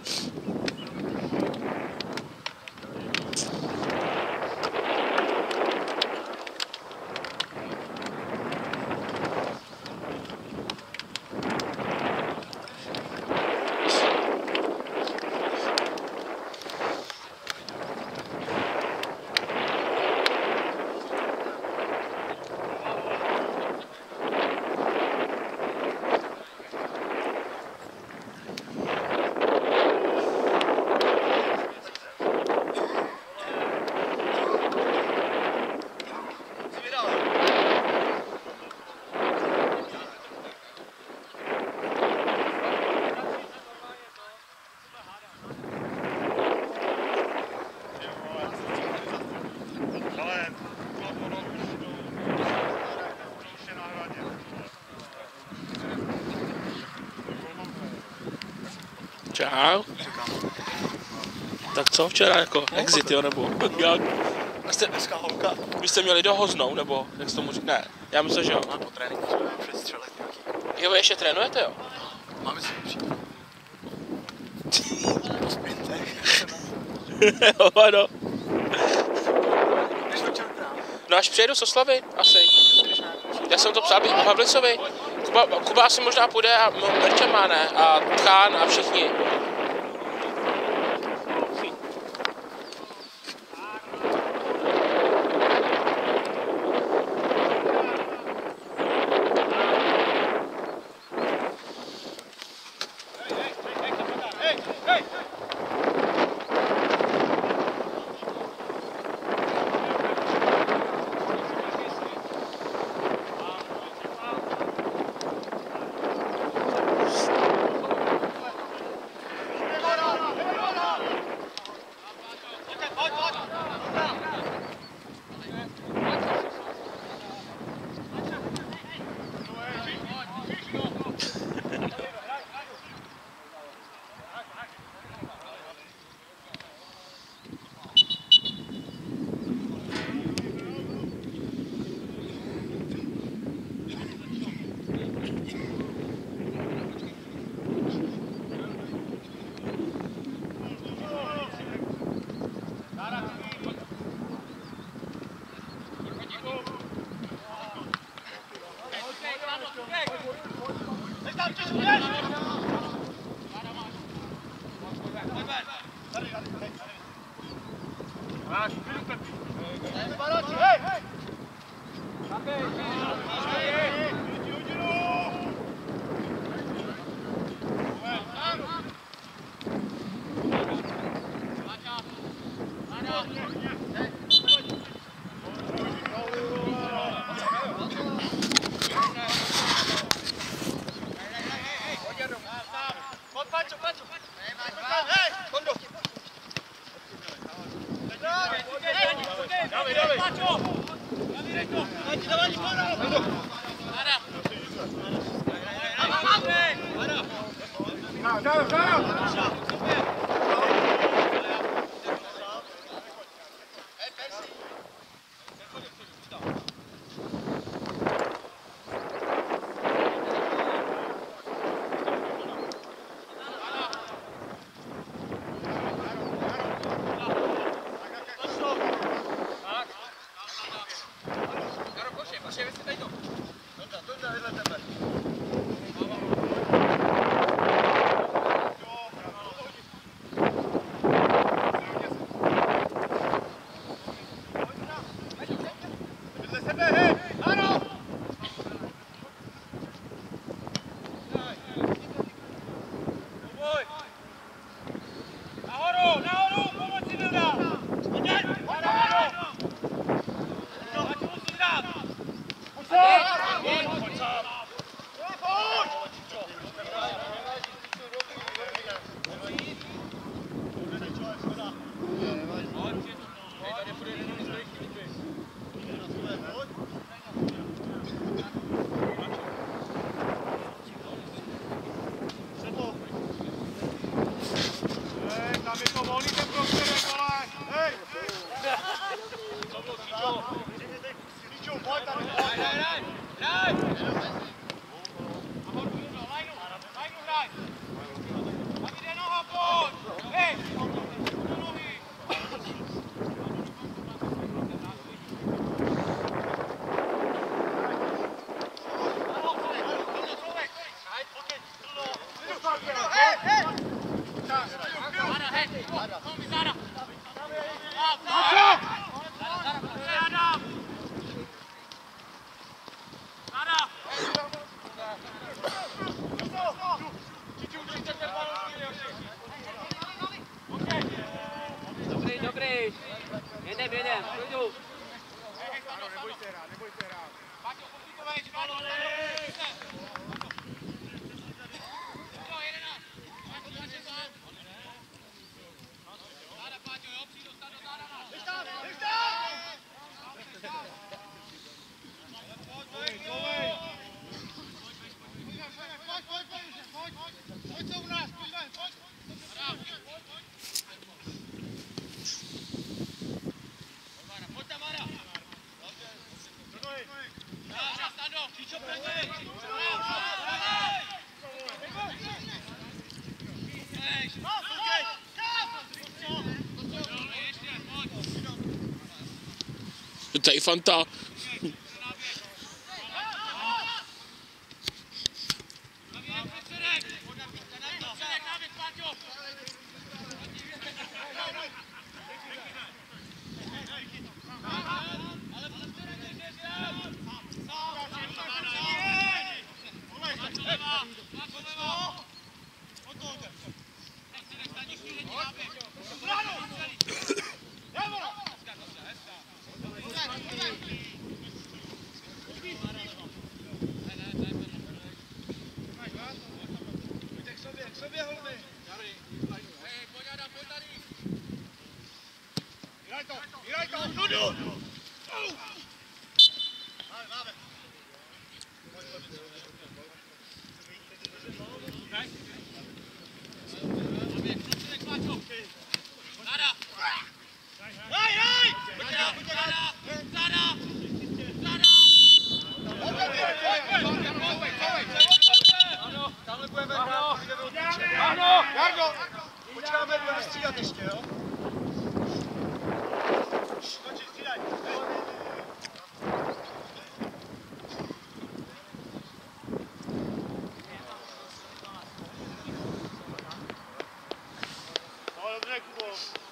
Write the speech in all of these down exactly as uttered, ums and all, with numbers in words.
Čau. Tak co včera jako no, exit, jo, nebo jak? A jste, dneska holka. Vy jste měli do Hoznou, nebo jak se tomu říká? Ne, já myslím, že jo. Mám po tréninku jsme přestřelit nějaký. Jo, vy ještě trénujete, jo? Máme si přípravu. Po sprintech. Jo, ano. Když večer krám. No až přijedu z Oslavy, asi. Já jsem to psal být o Havlicovi. Kuba, Kuba asi možná půjde a Mirča má ne, a Tchán a všichni. Dawaj, dawaj! Dawaj, dawaj! Dobrý, dobrý. Jedem, jedem, půjdu. Neboj se hrát, neboj se hrát. Tady Fanta. Jardo, počkáme, budeme střídat ještě, jo? Skoči, střídaj. No, dobře, Kubo.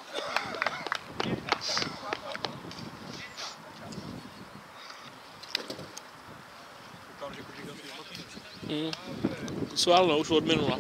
Koukám, že Kubíka si špatný. Hmm. Sválno, už od minula.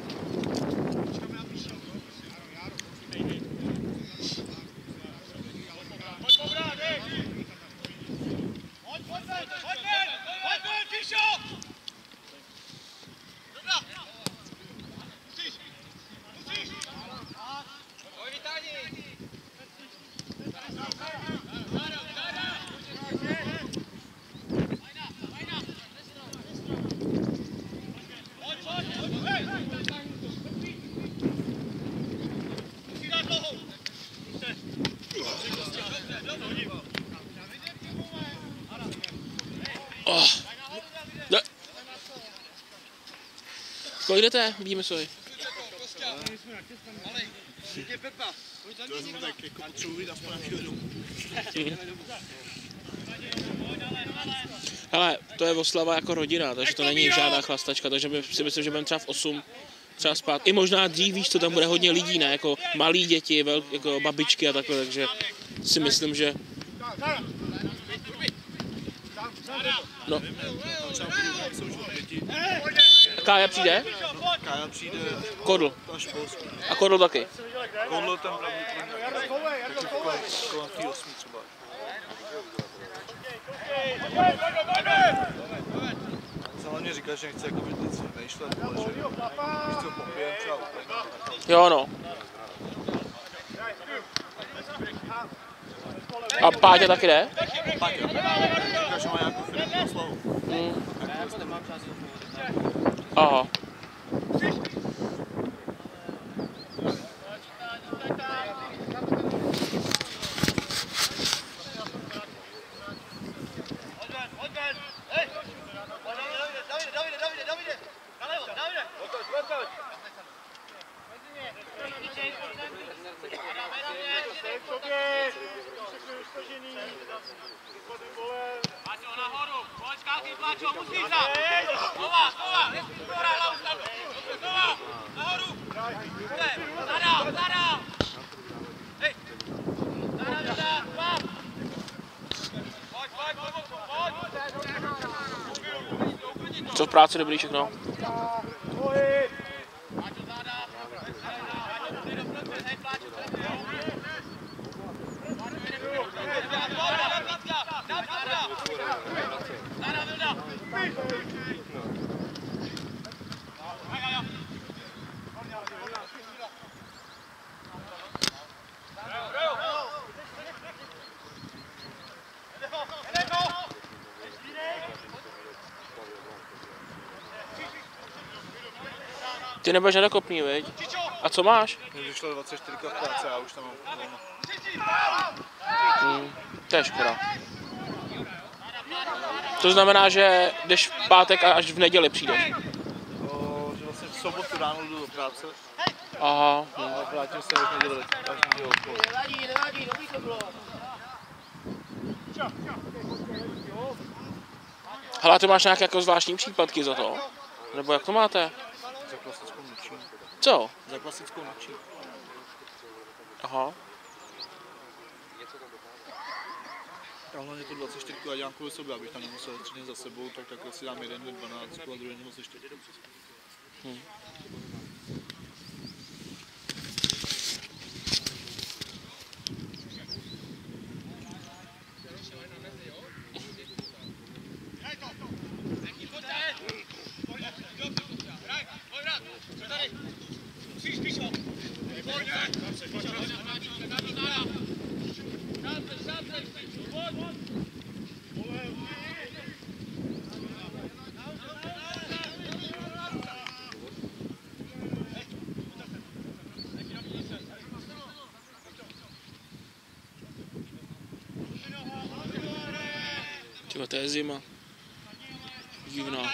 Oh. Ne. Kolik jdete, Bímesovi? To jsme tak jako potřebuji aspoň na chvíli. Hele, to je oslava jako rodina, takže to není žádná chlastačka, takže my si myslím, že budeme třeba v osm třeba spát. I možná dřív, víš co, tam bude hodně lidí, ne, jako malí děti, vel, jako babičky a takhle, takže si myslím, že... No. A Kája přijde? Kája přijde Kodl. až polský. A Kodl taky. Kodl tam pravděpodobně kolem té osmi třeba. Hlavně říká, že nechce jako být nic vymýšlet, ale že když to popijem třeba úplně. Jo no. A Páťa taky jde? Páťa. Říká, že má nějakou firmní oslavu. Hmm. Aha. Nahoru! Nahoru! práce dobrý všechno. Ty nebudeš nedokopný, viď? A co máš? Mě vyšlo dvacet čtyři v práci a já už tam mám volno. Hmm, to je škoda. To znamená, že jdeš v pátek a až v neděli přijdeš. O, že vlastně v sobotu ráno jdu do práce Aha. a vrátím se až v neděli, až v neděli odpoledne. Nevadí, nevadí, dobrý to bylo. Hele, ty máš nějaké jako zvláštní případky za to? Nebo jak to máte? Za klasickou noční. Co? Za klasickou noční. Aha. Já hlavně to dvacet čtyři a dělám kvůli sobě, abych tam nemusel tři dny za sebou, tak takhle si dám jeden den dvanáct a druhý den dvacet čtyři. Hmm. Tyjo, to je zima. Divná.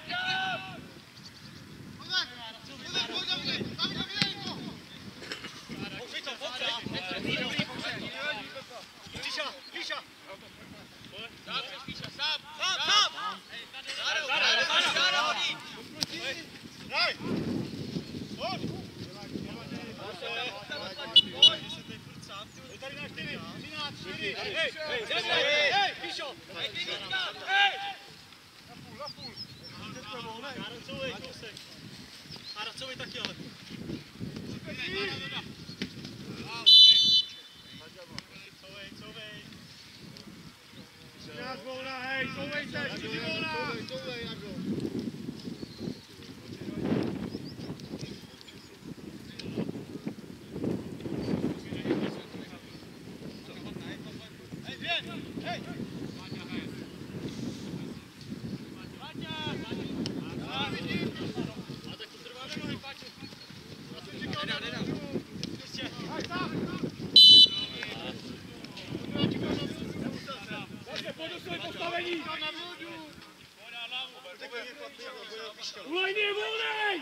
Ulejný, volnej!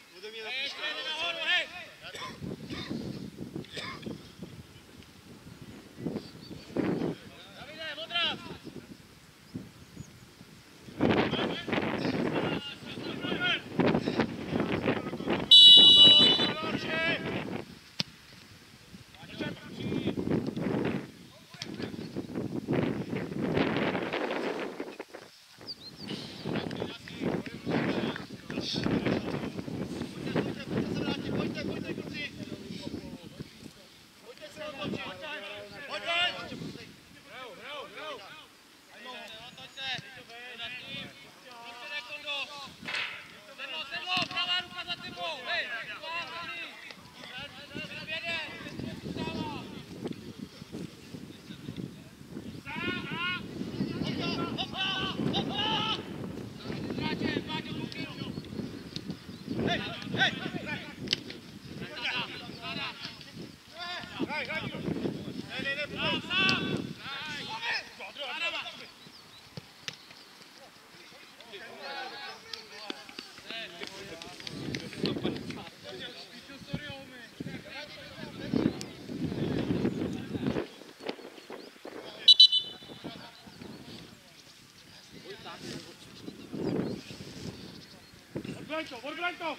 Odbraň to, odbraň to!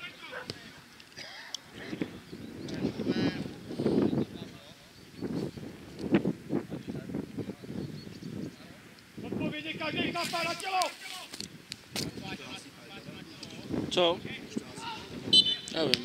Odpovědně každý kapá na tělo! Co? Nevím.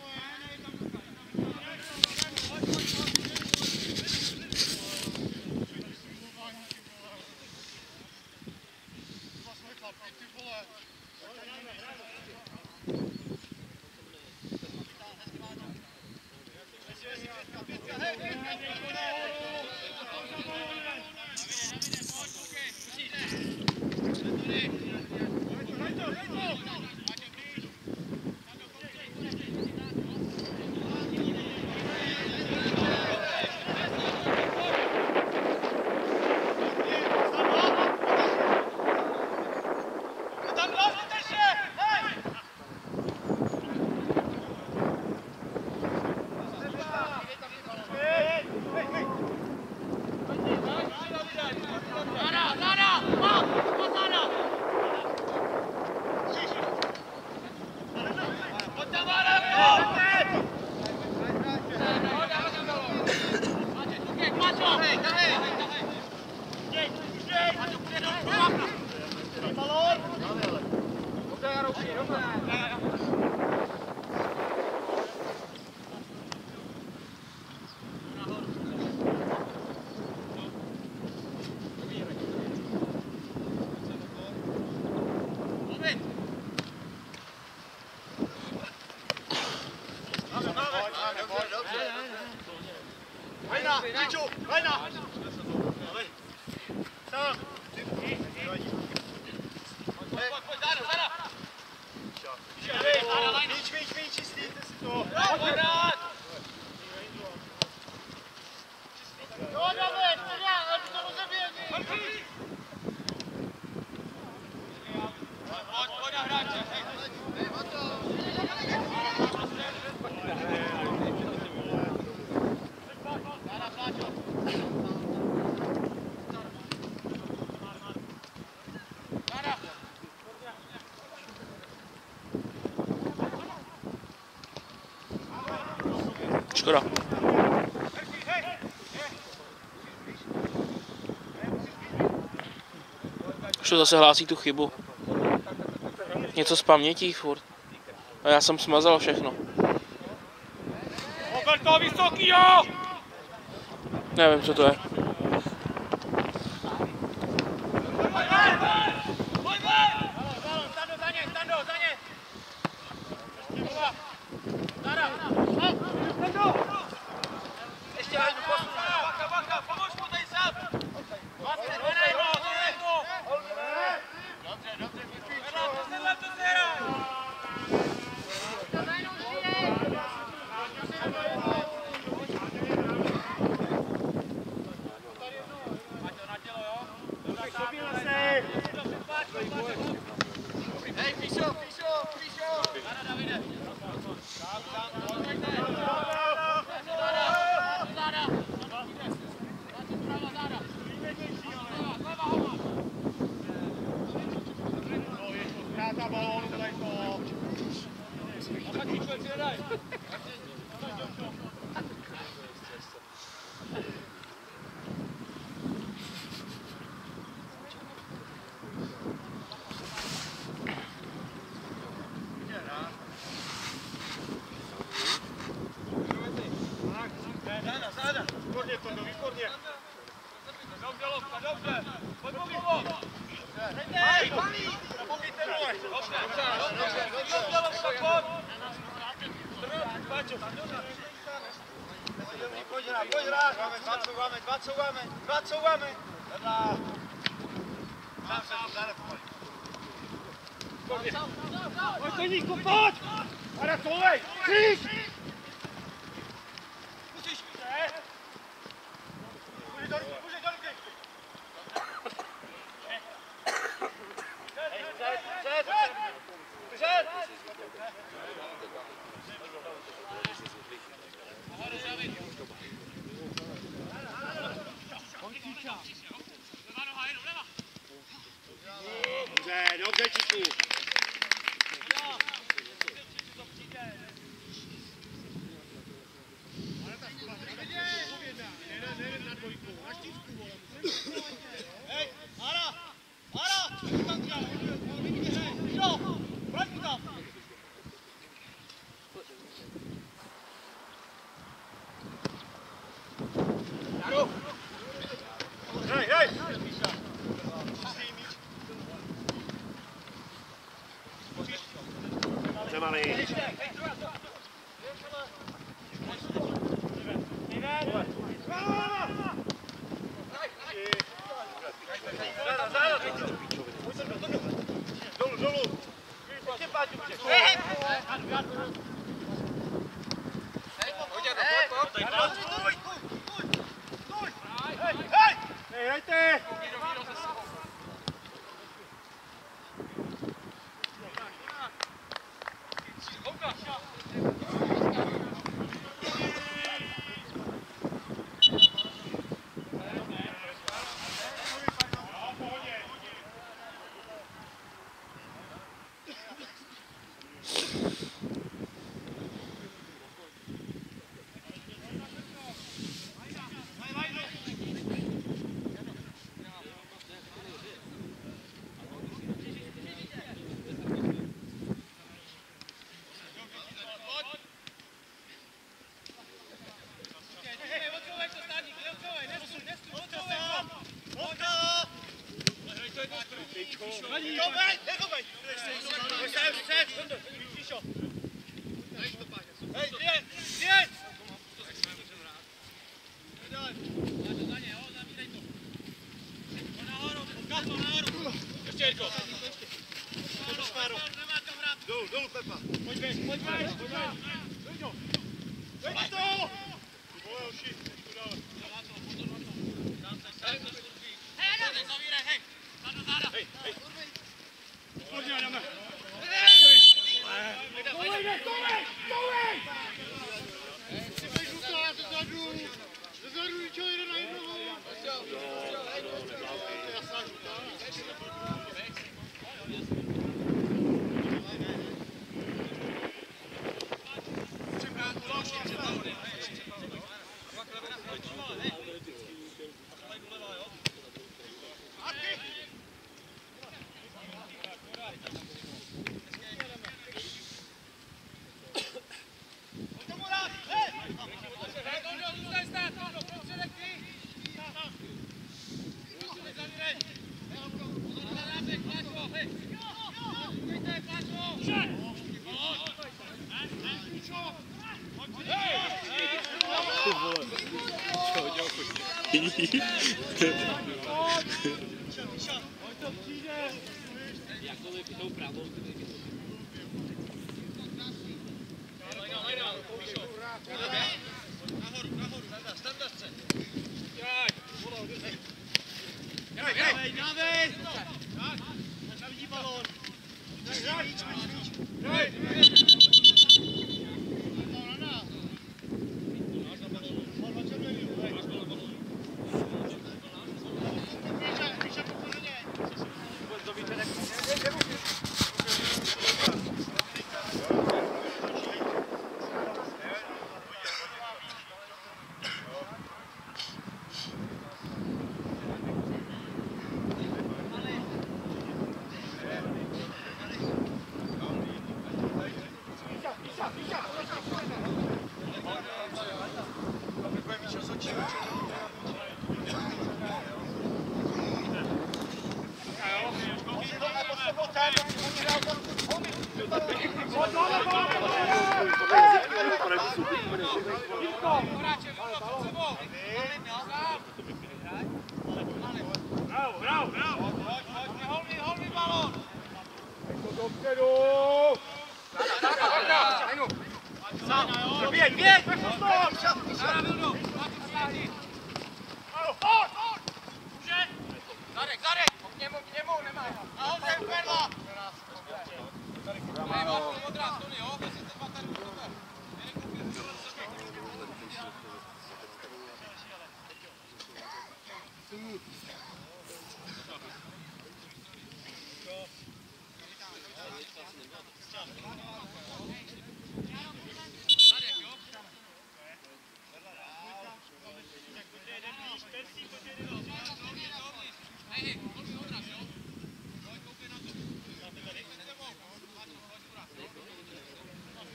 Škoda. Už to zase hlásí tu chybu. Něco z pamětí furt. A já jsem smazal všechno. Roberto, vysoký, jo! Nevím, co to je. Dobře, dobře, Čiku. Hej, Ara! Ara! Co tam děláš? Jo, vrať mu tam! Hej, hej! Dobře, malý. Dolů, dolů! Ještě Páťu, hej! Hej, hejte! Dolů, dolů, Pepa. Pojď běž, pojď běž, pojď běž. Veď to! Ty vole, hoši, tu dále. Hej, zavírej, hej. Záda, záda. Hej, hej. Pojď, jdeme. Stolej, ne, stolej, stolej! Si běž žlutá, zezadu. Zezadu, ničeho, jde na jednoho. Jasná žlutá.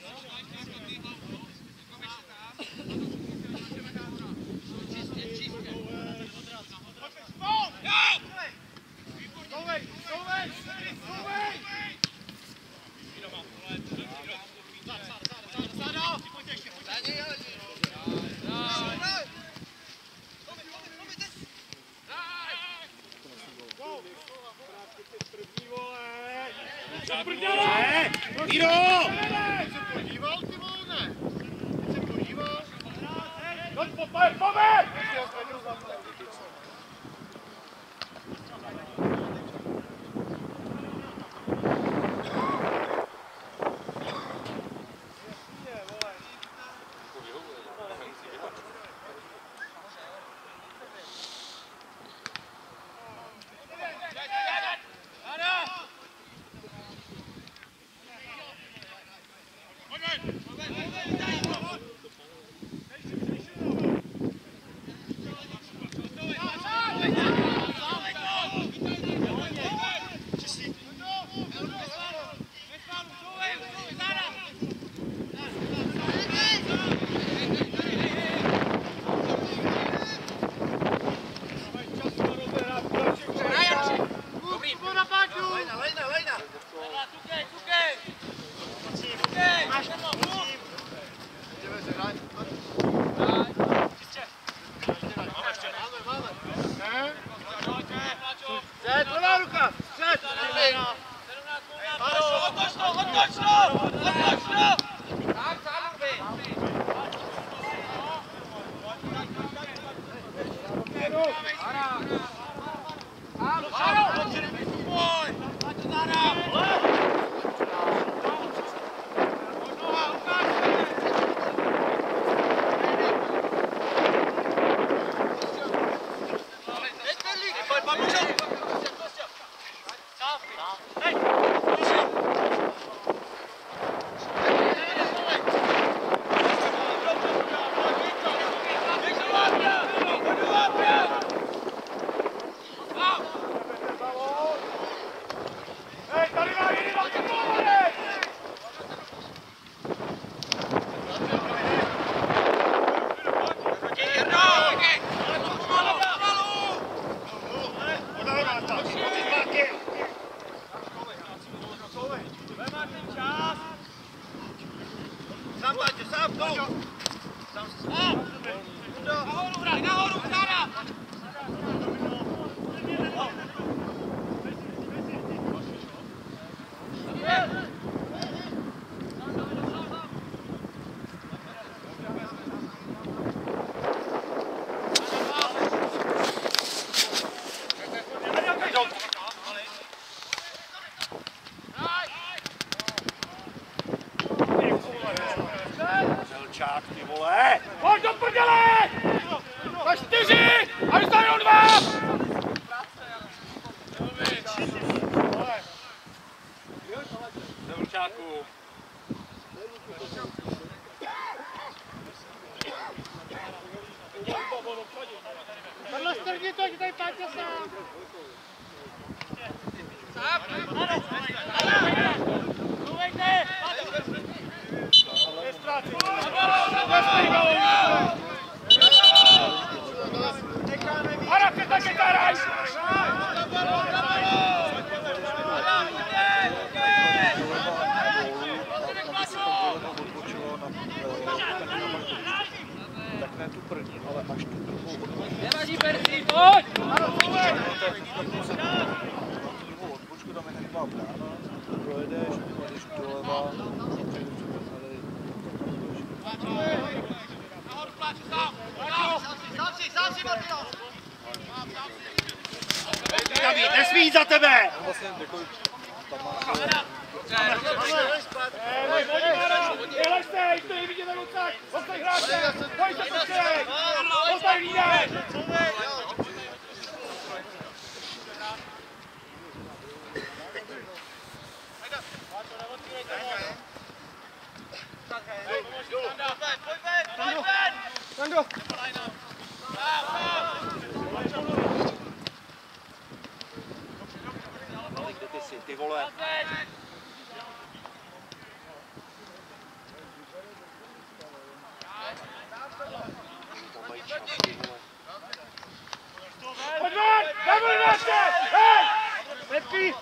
Čistě, čistě. prdele! Míro! Jsi se podíval, ty vole, ne? Jsi se podíval? Pojď, pojď, pojď! Zelčák, ty vole! Pojď do prdele! Na čtyři! A vystanou dva! Zelčáku. Tohle strhni to, že tady Páťa sám. Sám! Duvejte! Nestráci! Hara, ty taky taraj! Tak ne tu první, ale až tu druhou. Nevadí, Percy, pojď! Druhou odbočku tam je taková brána, projedeš, když doleva, David, nesmí za tebe! vlastně takový tam má Dělej se, jste nevidíte ten lucák! Ostaň hráče! Pojď se počkej! Ostaň lídej! Tando! Ale kde ty jsi, ty vole? Pojď ven! Nebuď náště! Hej! Lepí!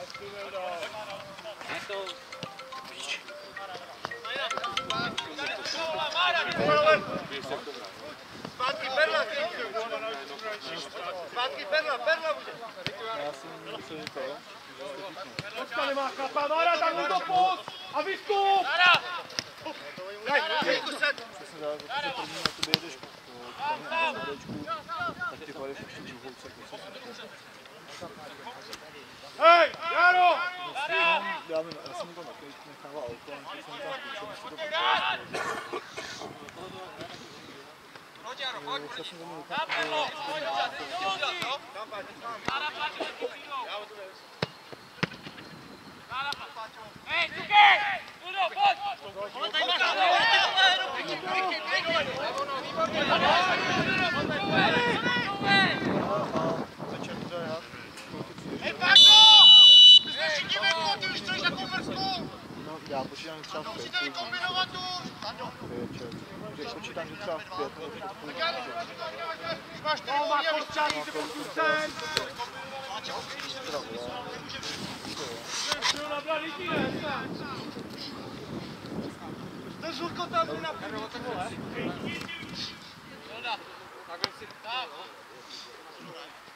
Zpátky Perla, Zpátky Perla, Perla bude! Já jsem myslel, že to, Počka nemá chlapa, Mára, tam mu to pust! A vystup! Daj, dej tu set! Přesně tak, protože první na tebe jedeš tam na modečku, tak ty pojedeš ještě druhou ceku. Hej, Jaro! Já vím, já jsem to na kličku nechával auto, a jsem tam půjčil, než to bylo. Pojď, Jaro, pojď, pojď. Přesně tomu Tam bylo, pojď, Mára, páče, Mára, páče. Hej, Cukej! Ludo, pojď! Ale tady máš Hej, Páko! Ty jsi všichni venku, ty už stojíš na kouvrsku! No, já počítám, že třeba v pět. Musíte jít kombinovat už! Že počítám, že třeba v pět. Když máš tady hodně vyšťání, ty pokud sem! Ten žurko tam jde na první, ty vole! Takhle si... Tak.